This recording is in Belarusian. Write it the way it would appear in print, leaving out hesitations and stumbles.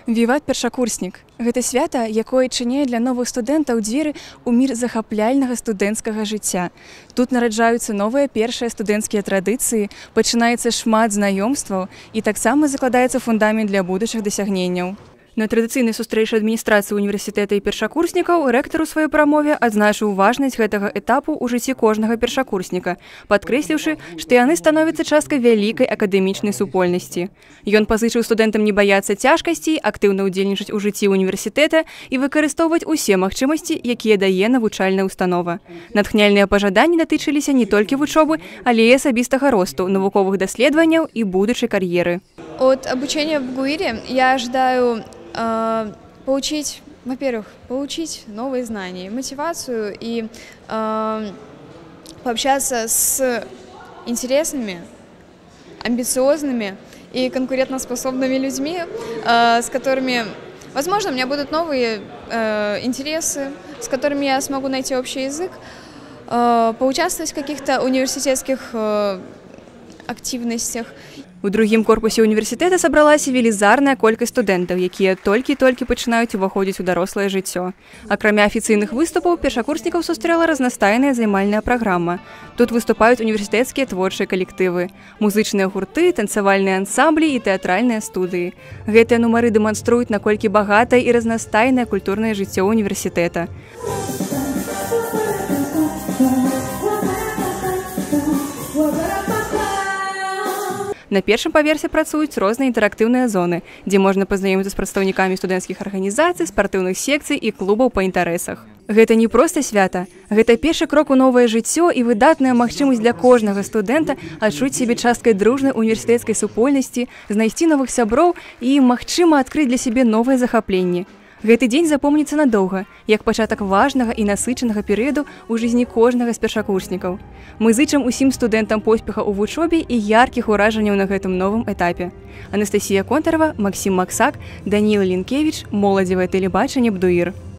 Віват першакурснік. Гэта свята, якое чыняе для новых студэнтаў дзверы ў мір захапляльнага студэнцкага жыцця. Тут нараджаюцца новыя першыя студэнцкія традыцыі, пачынаецца шмат знаёмстваў і таксама закладаецца фундамент для будучых дасягненняў. На традыцыйнай сустрэчы адміністрацыі універсітэта і першакурснікаў рэктар у сваёй прамове адзначыў важнасць гэтага этапу ў жыцці кожнага першакурсніка, падкрэсліўшы, што яны становяцца часткай вялікай акадэмічнай супольнасці. Ён пазычыў студэнтам не баяцца цяжкасцей, актыўна ўдзельнічаць у жыцці універсітэта і выкарыстоўваць усе магчымасці, якія дае навучальная установа. Натхняльныя пажаданні датычыліся не толькі вучобы, але і асабістага росту, навуковых даследаванняў і будучай кар'еры. От обучения в ГУИРе я ожидаю получить, во-первых, получить новые знания, мотивацию и пообщаться с интересными, амбициозными и конкурентоспособными людьми, с которыми, возможно, у меня будут новые интересы, с которыми я смогу найти общий язык, поучаствовать в каких-то университетских активностях. У другім корпусе універсітэта сабралася велізарная колькасць студэнтаў, якія толькі-толькі пачынаюць уваходзіць у дарослае жыццё. Акрамя афіцыйных выступаў, першакурснікаў сустрэла разнастайная займальная праграма. Тут выступаюць універсітэцкія творчыя калектывы, музычныя гурты, танцавальныя ансамблі і тэатральныя студыі. Гэтыя нумары дэманструюць, наколькі багатае і разнастайнае культурнае жыццё універсітэта. На першым паверсе працуюць розныя інтэрактыўныя зоны, дзе можна пазнаёміцца з прадстаўнікамі студэнцкіх арганізацый, спартыўных секцый і клубаў па інтарэсах. Гэта не проста свята, гэта першы крок у новае жыццё і выдатная магчымасць для кожнага студэнта адчуць сябе часткай дружнай універсітэцкай супольнасці, знайсці новых сяброў і, магчыма, адкрыць для сябе новыя захапленні. Гэты дзень запомніцца надоўга, як пачатак важнага і насычанага перыяду ў жыцці кожнага з першакурснікаў. Мы зычым усім студэнтам поспеха ў вучобе і яркіх уражанняў на гэтым новым этапе. Анастасія Контарава, Максім Максак, Даніл Лінкевіч, моладзевае тэлебачанне БДУІР.